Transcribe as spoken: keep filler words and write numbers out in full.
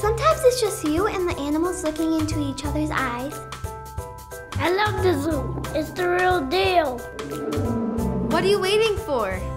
Sometimes it's just you and the animals looking into each other's eyes. I love the zoo. It's the real deal. What are you waiting for?